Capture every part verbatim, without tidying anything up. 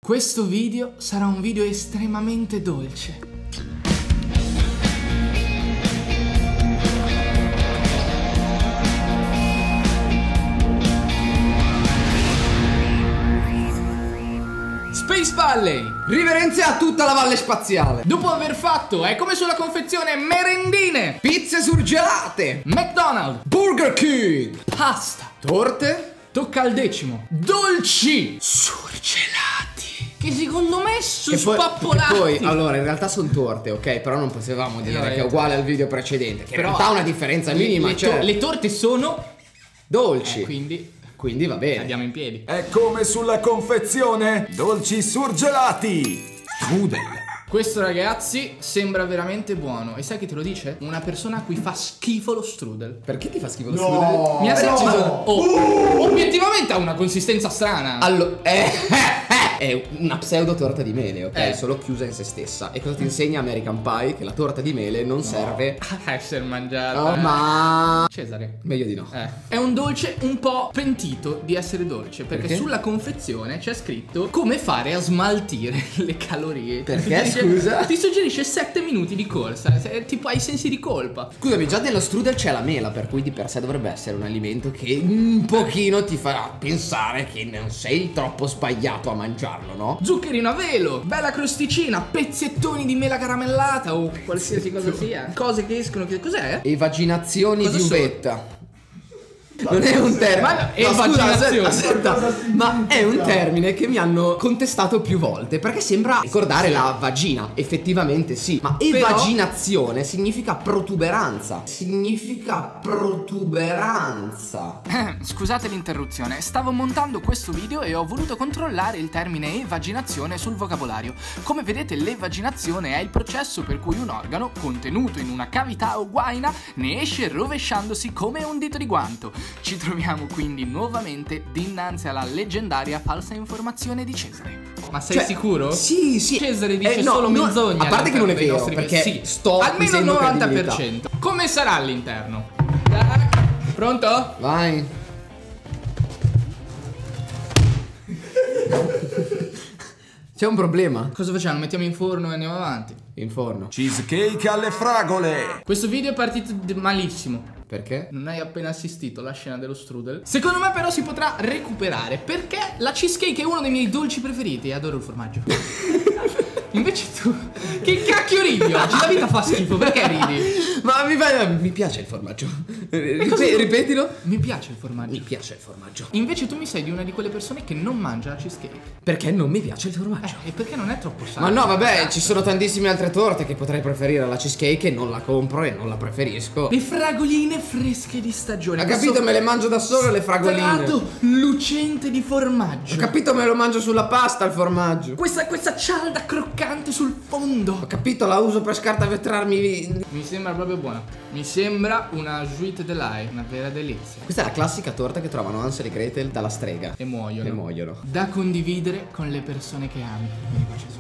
Questo video sarà un video estremamente dolce. Space Valley! Riverenzia a tutta la valle spaziale. Dopo aver fatto, è come sulla confezione, merendine, Pizze surgelate, McDonald's, Burger King, pasta, torte, tocca al decimo, dolci surgelati, che secondo me sono e poi, spappolati. e poi, allora, in realtà sono torte, ok? Però non potevamo dire no, che è uguale al video precedente, che però in realtà ha una differenza le, minima, le, cioè to le torte sono dolci, eh, quindi quindi va bene. andiamo in piedi. È come sulla confezione, dolci surgelati, strudel. Questo, ragazzi, sembra veramente buono. E sai chi te lo dice? Una persona a cui fa schifo lo strudel. Perché ti fa schifo lo strudel? Mi ha no. sentito. Oh, obiettivamente ha una consistenza strana. Allora, eh, è una pseudo torta di mele, ok? Eh. Solo chiusa in se stessa. E cosa ti insegna American Pie? Che la torta di mele non serve A essere mangiata. no, ma Cesare. meglio di no. Eh. È un dolce un po' pentito di essere dolce. Perché, Perché? sulla confezione c'è scritto come fare a smaltire le calorie. Perché, Ti suggerisce- scusa? Ti suggerisce sette minuti di corsa. Se- Tipo hai sensi di colpa. Scusami, già nello strudel c'è la mela, per cui di per sé dovrebbe essere un alimento che un pochino ti fa pensare che non sei troppo sbagliato a mangiarlo, no? Zuccherino a velo, bella crosticina, pezzettoni di mela caramellata o qualsiasi cosa sia. Cose che escono, che cos'è? Evaginazioni Cosa di sono? uvetta. Non è un termine. Ma no, evaginazioni. aspetta, aspetta, ma è un termine che mi hanno contestato più volte perché sembra ricordare la vagina. Effettivamente sì, ma evaginazione significa protuberanza. Significa protuberanza. Scusate l'interruzione, stavo montando questo video e ho voluto controllare il termine evaginazione sul vocabolario. Come vedete, l'evaginazione è il processo per cui un organo, contenuto in una cavità o guaina, ne esce rovesciandosi come un dito di guanto. Ci troviamo quindi nuovamente dinanzi alla leggendaria falsa informazione di Cesare. Ma sei Cioè, sicuro? Sì, sì. Cesare dice Eh, no, solo no, menzogne. a parte che non è all'interno vero, dei nostri perché video. Sì, sto almeno il acquisendo novanta per credibilità. cento. Come sarà all'interno? Tac. Pronto? Vai. C'è un problema. Cosa facciamo? Mettiamo in forno e andiamo avanti. In forno. Cheesecake alle fragole. Questo video è partito d- malissimo. Perché? Non hai appena assistito alla scena dello strudel? Secondo me però si potrà recuperare, perché la cheesecake è uno dei miei dolci preferiti e adoro il formaggio. Invece tu, che cacchio ridi oggi? La vita fa schifo, perché ridi? Ma mi, fa- mi piace il formaggio. Ripe- cosa- ripetilo. Mi piace il formaggio. Mi piace il formaggio. Invece tu mi sei di una di quelle persone che non mangia la cheesecake. Perché non mi piace il formaggio. Eh, e perché non è troppo sano? Ma no, vabbè, ci sono tantissime altre torte che potrei preferire alla cheesecake e non la compro e non la preferisco. Le fragoline fresche di stagione. Ha questo capito, me le mangio da solo le fragoline. strato lucente di formaggio. Ho capito, me lo mangio sulla pasta il formaggio. Questa, questa cialda croccante sul fondo. Ho capito, la uso per scartavetrarmi. Mi sembra proprio buona. Mi sembra una joute de l'ail, una vera delizia. Questa è la classica torta che trovano Hansel e Gretel dalla strega. E muoiono. E muoiono. Da condividere con le persone che ami. Vieni qua, Gesù.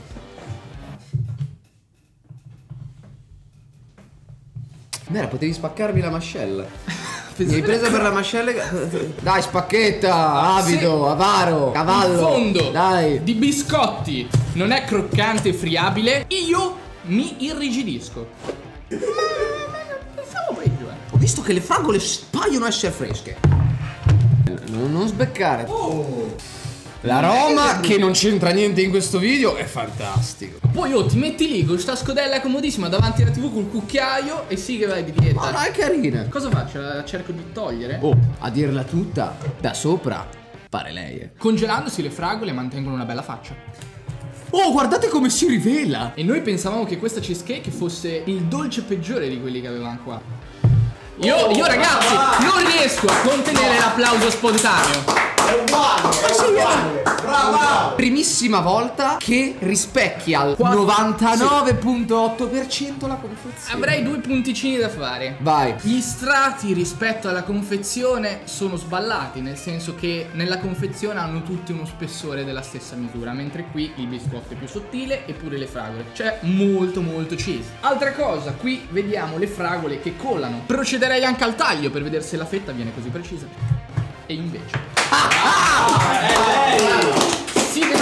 Mera, potevi spaccarmi la mascella. Mi hai presa per la mascella. Dai, spacchetta, avido, Sì. avaro, cavallo. Il fondo Dai. di biscotti non è croccante e friabile. Io mi irrigidisco. Pensavo peggio, eh. Ho visto che le fragole paiono essere fresche. Non, non sbeccare. L'aroma, che non c'entra niente in questo video, è fantastico. Poi oh, ti metti lì con sta scodella comodissima davanti alla tivù col cucchiaio e sì che vai di dieta. Ma no, è carina. Cosa faccio? La cerco di togliere? Oh, a dirla tutta, da sopra pare lei. eh. Congelandosi le fragole mantengono una bella faccia. Oh, guardate come si rivela. E noi pensavamo che questa cheesecake fosse il dolce peggiore di quelli che avevamo qua. Io, io ragazzi, non riesco a contenere l'applauso spontaneo. È uguale, è uguale. Brava. Primissima volta che rispecchia al Quattro- novantanove virgola otto per cento la confezione. Avrei due punticini da fare. Vai. Gli strati rispetto alla confezione sono sballati, nel senso che nella confezione hanno tutti uno spessore della stessa misura, mentre qui il biscotto è più sottile, eppure le fragole c'è molto molto cheese. Altra cosa, qui vediamo le fragole che colano. Procederei anche al taglio per vedere se la fetta viene così precisa. E invece si denota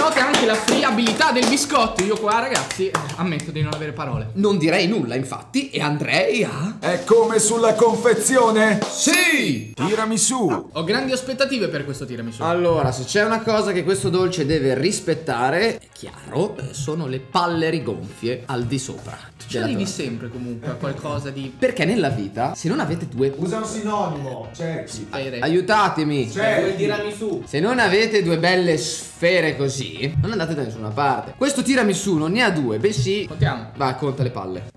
Note anche la friabilità del biscotto. Io qua, ragazzi, ammetto di non avere parole. Non direi nulla, infatti, e andrei a... È come sulla confezione? Sì! Tiramisù. Ho grandi aspettative per questo tiramisù. Allora, se c'è una cosa che questo dolce deve rispettare, è chiaro, eh, sono le palle rigonfie al di sopra. Ci arrivi sempre comunque a qualcosa di... Perché nella vita, se non avete due... Usa un sinonimo. Cerchi. Aiutatemi. Cerchi. Tiramisù. Se non avete due belle sfere così, non andate da nessuna parte. Questo tiramisù non ne ha due, bensì... Contiamo. Vai, conta le palle.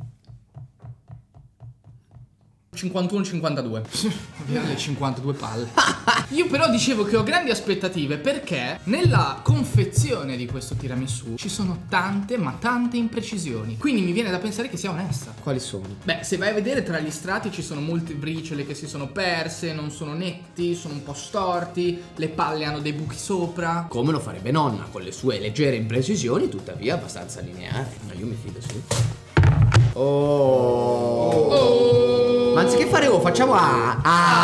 cinquantuno cinquantadue. Le cinquantadue palle. Io però dicevo che ho grandi aspettative perché nella confezione di questo tiramisù ci sono tante ma tante imprecisioni. Quindi mi viene da pensare che sia onesta. Quali sono? Beh, se vai a vedere tra gli strati ci sono molte briciole che si sono perse, non sono netti, sono un po' storti, le palle hanno dei buchi sopra. Come lo farebbe nonna, con le sue leggere imprecisioni, tuttavia abbastanza lineari. Ma io mi fido, sì. Oh. Oh. Ma anziché fare O, facciamo A.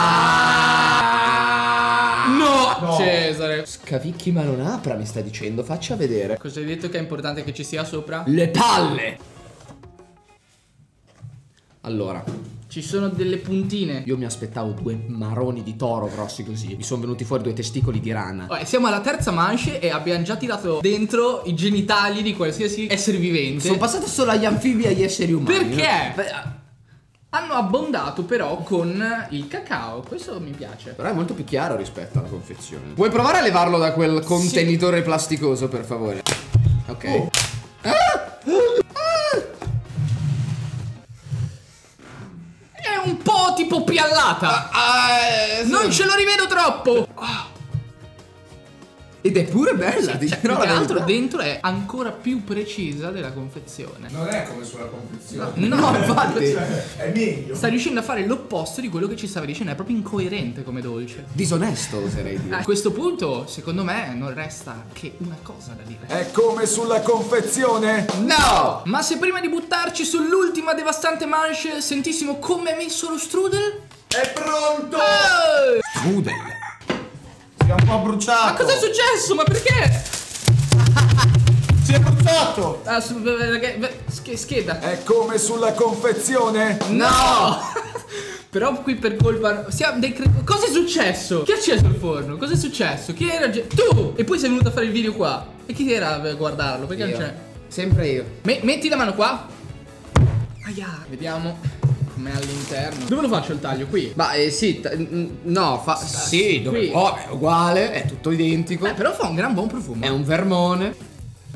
A. No, No. Cesare. Scavicchi ma non apra, mi sta dicendo. Faccia vedere. Cosa hai detto che è importante che ci sia sopra? Le palle. Allora, Ci sono delle puntine. io mi aspettavo due maroni di toro grossi così. Mi sono venuti fuori due testicoli di rana. Vabbè, siamo alla terza manche e abbiamo già tirato dentro i genitali di qualsiasi essere vivente. Sono passato solo agli anfibi e agli esseri umani. Perché? Beh, Hanno abbondato però con il cacao. Questo mi piace. però è molto più chiaro rispetto alla confezione. Vuoi provare a levarlo da quel contenitore plasticoso, per favore? Ok. Oh. È un po' tipo piallata. Non ce lo rivedo troppo. Ed è pure bella, ti Cioè, dirò più che la altro verità. dentro è ancora più precisa della confezione. Non è come sulla confezione. No, infatti. Cioè, è meglio. sta riuscendo a fare l'opposto di quello che ci stava dicendo. È proprio incoerente come dolce. Disonesto, oserei dire. A questo punto, secondo me, non resta che una cosa da dire. È come sulla confezione? No! Ma se prima di buttarci sull'ultima devastante manche sentissimo come è messo lo strudel? È pronto! Eh! Strudel. Si è un po' bruciato. Ma cosa è successo? Ma perché? Si è bruciato. Ah, su, perché- beh, sch- scheda. È come sulla confezione? No! Però qui per colpa... Siamo dei cre- Cosa è successo? Chi ha acceso il forno? Cosa è successo? Chi era... ge- Tu! E poi sei venuto a fare il video qua. E chi era a guardarlo? Perché Io. non c'è... Sempre io. Me- metti la mano qua. Aia. Vediamo com'è all'interno. Dove lo faccio il taglio? Qui? Ma eh, sì, t- n- no, fa... Sì, dove... qui. Oh, è uguale, è tutto identico. Beh, però fa un gran buon profumo. È un vermone.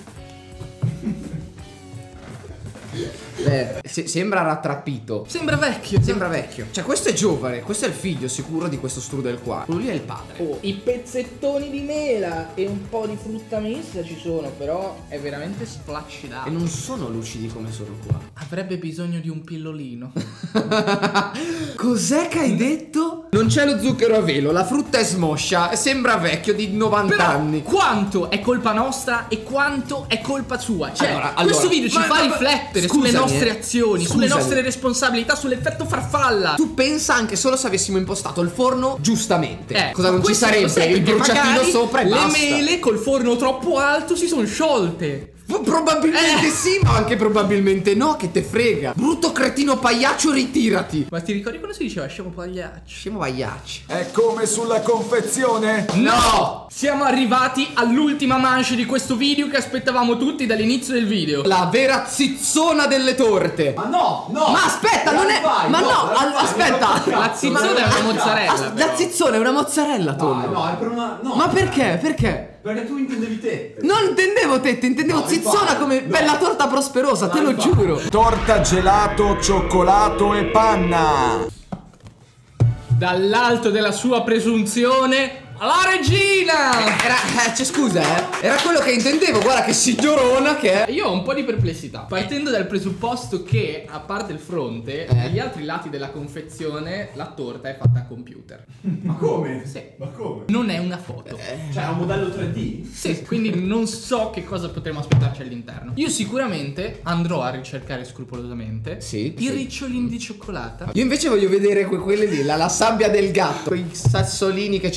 Beh, se- sembra rattrappito. Sembra vecchio. Sembra vecchio. Cioè, questo è giovane, questo è il figlio sicuro di questo strudel qua. Quello lì è il padre. Oh, i pezzettoni di mela e un po' di frutta mista ci sono, però è veramente E splaccidato. non sono lucidi come sono qua. Avrebbe bisogno di un pillolino. Cos'è che hai detto? Non c'è lo zucchero a velo, la frutta è smoscia, sembra vecchio di novanta Però anni. quanto è colpa nostra e quanto è colpa sua? Cioè, Allora, questo allora, video ci ma- fa ma- riflettere scusami, sulle nostre eh. azioni, sulle Scusami. nostre responsabilità, sull'effetto farfalla. Tu pensa anche solo se avessimo impostato il forno giustamente. Eh, Cosa non ci questo sarebbe? lo sai, Il perché bruciatino magari sopra e le basta. mele col forno troppo alto si sono sciolte. Probabilmente Eh. sì, ma anche probabilmente no, che te frega. Brutto cretino pagliaccio, ritirati. Ma ti ricordi quando si diceva scemo pagliacci? Scemo pagliacci. È come sulla confezione? No! Siamo arrivati all'ultima manche di questo video che aspettavamo tutti dall'inizio del video. La vera zizzona delle torte. Ma no, no. Ma aspetta, non è. Fai, Ma no, la al- fai, aspetta. non La zizzona è una mozzarella. As- La zizzona è una mozzarella, Tonno. No, no, è per una. No. Ma perché? Perché? Perché tu intendevi te. Non intendevo tette, intendevo No, zizzona infatti, come no. bella torta prosperosa, te lo infatti. giuro. Torta, gelato, cioccolato e panna. Dall'alto della sua presunzione, la regina! Era, eh, cioè, scusa, eh. Era quello che intendevo, guarda che signorona che è. Io ho un po' di perplessità. Partendo dal presupposto che, a parte il fronte, Eh. negli altri lati della confezione, la torta è fatta a computer. Ma come? Sì. Ma come? Non è una foto. Cioè, è un modello tre D? Sì, quindi non so che cosa potremo aspettarci all'interno. Io sicuramente andrò a ricercare scrupolosamente Sì, i sì. ricciolini di cioccolata. Io invece voglio vedere que- quelle lì, la, la sabbia del gatto, quei sassolini che ci sono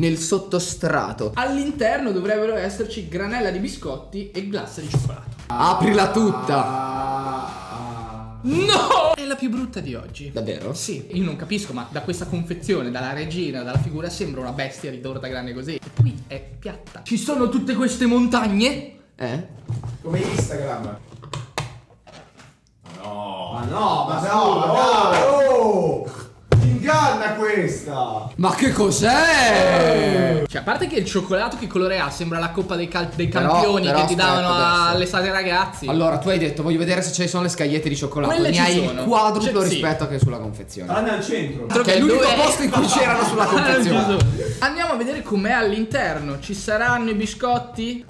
nel sottostrato. All'interno dovrebbero esserci granella di biscotti e glassa di cioccolato. Aprila tutta. No! È la più brutta di oggi. Davvero? Sì, io non capisco, ma da questa confezione, dalla regina, dalla figura, sembra una bestia di torta grande così. E poi è piatta. Ci sono tutte queste montagne? Eh? Come Instagram. No. Ma no, ma no, dai, oh! Ti inganna questa! Ma che cos'è? Cioè, a parte che il cioccolato che colore ha? Sembra la coppa dei, cal- dei Però- campioni però che ti davano aspetta, adesso. all'estate ragazzi. Allora, tu hai detto, voglio vedere se ci sono le scagliette di cioccolato. Quelle Ne ci hai sono. il quadruplo Cioè, sì. rispetto a che sulla confezione. Tranne al centro. Che è l'unico Dove- posto in cui c'erano sulla confezione. Andiamo a vedere com'è all'interno. Ci saranno i biscotti?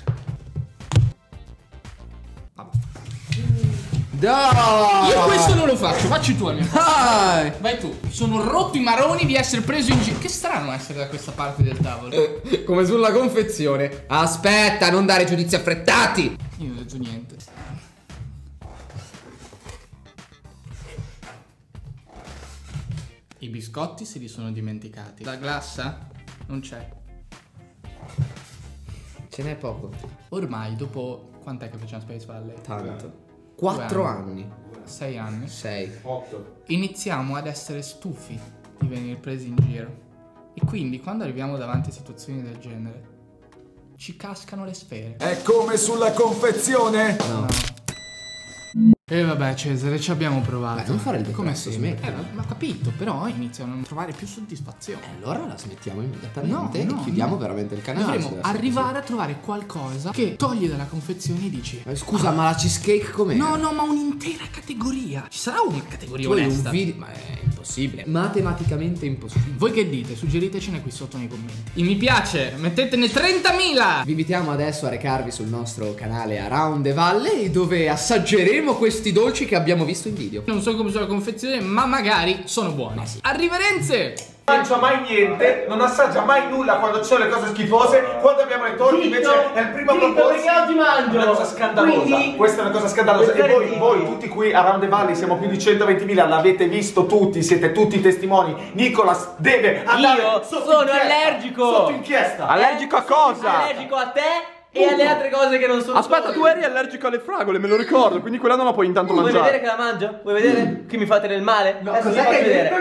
Dai! Io questo non lo faccio, facci tu almeno. Dai! Vai tu. Sono rotto i maroni di essere preso in giro. Che strano essere da questa parte del tavolo. Come sulla confezione. Aspetta, non dare giudizi affrettati. Io non ho detto niente. I biscotti se li sono dimenticati. La glassa? Non c'è. Ce n'è poco. Ormai dopo... Quant'è che facciamo Space Valley? Tanto. Quattro Due anni. Sei anni. Sei. otto. Iniziamo ad essere stufi di venire presi in giro. E quindi quando arriviamo davanti a situazioni del genere ci cascano le sfere. È come sulla confezione? No. E vabbè Cesare, ci abbiamo provato. Beh, non fare il come decreto, sempre. smetti. Eh, ma- ma ho capito, però iniziano a non trovare più soddisfazione. Allora la smettiamo immediatamente No, no, e chiudiamo no. veramente il canale. Dovremmo se deve essere arrivare a trovare qualcosa che togli dalla confezione e dici: così. Eh, Scusa, ma la cheesecake com'è? no, no, ma un'intera categoria. Ci sarà una categoria Tu hai onesta? un video. Ma è impossibile. Matematicamente impossibile. Voi che dite? Suggeritecene qui sotto nei commenti. Il mi piace, mettetene trentamila. Vi invitiamo adesso a recarvi sul nostro canale Around the Valley, dove assaggeremo questi dolci che abbiamo visto in video. Non so come sono la confezione, ma magari sono buoni. sì. Arriverenze! Non mangia mai niente, non assaggia mai nulla quando ci sono le cose schifose. Quando abbiamo le torte invece è il primo proposito. Perché oggi mangio. È una cosa scandalosa. Quindi- Questa è una cosa scandalosa. E Perché voi, dici? voi tutti qui a Round the Valley, siamo più di centoventimila, l'avete visto tutti, siete tutti testimoni. Nicolas deve andare Io sotto sono inchiesta. allergico. Sotto inchiesta. Allergico a cosa? Allergico a te e alle altre cose che non sono. Aspetta, tu eri allergico alle fragole, me lo ricordo, quindi quella non la puoi intanto Vuoi mangiare. vedere che la mangio? Vuoi vedere? Qui mi fate del male? Adesso vi cos'è faccio che- vedere.